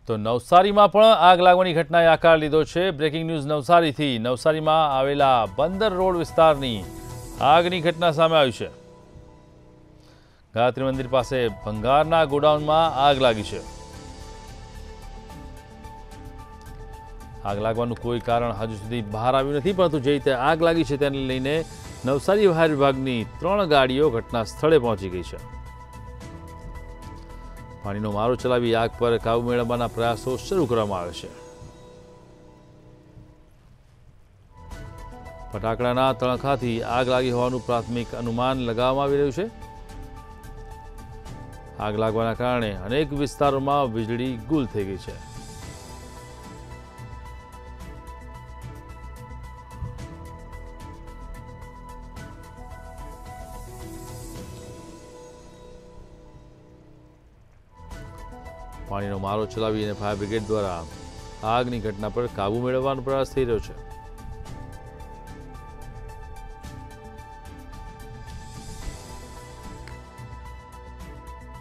तो नवसारीमां पण आग लागवानी घटनाए आकार लीधो छे। Breaking news नवसारीथी। नवसारीमां आवेला बंदर रोड विस्तारनी આગની ઘટના સામે આવી છે। ગાયત્રી મંદિર પાસે ભંગારના ગોડાઉનમાં આગ લાગી છે। આગ લાગવાનું કોઈ કારણ હજુ સુધી બહાર આવ્યું નથી, પરંતુ જે રીતે આગ લાગી છે તેને લઈને નવસારી ફાયર વિભાગની 3 ગાડીઓ ઘટના સ્થળે પહોંચી ગઈ છે। પાણીનો મારો ચલાવી આગ પર કાબુ મેળવવાના પ્રયાસો શરૂ કરવામાં આવ્યા છે। ફટાકડાના તણખાથી આગ લાગી હોવાનું પ્રાથમિક અનુમાન લગાવવામાં આવી રહ્યું છે। આગ લાગવાના કારણે અનેક વિસ્તારોમાં વીજળી ગુલ થઈ ગઈ છે। પાણીનો મારો ચલાવી અને ફાયર બ્રિગેડ દ્વારા આગની ઘટના પર કાબુ મેળવવાનો પ્રયાસ થઈ રહ્યો છે।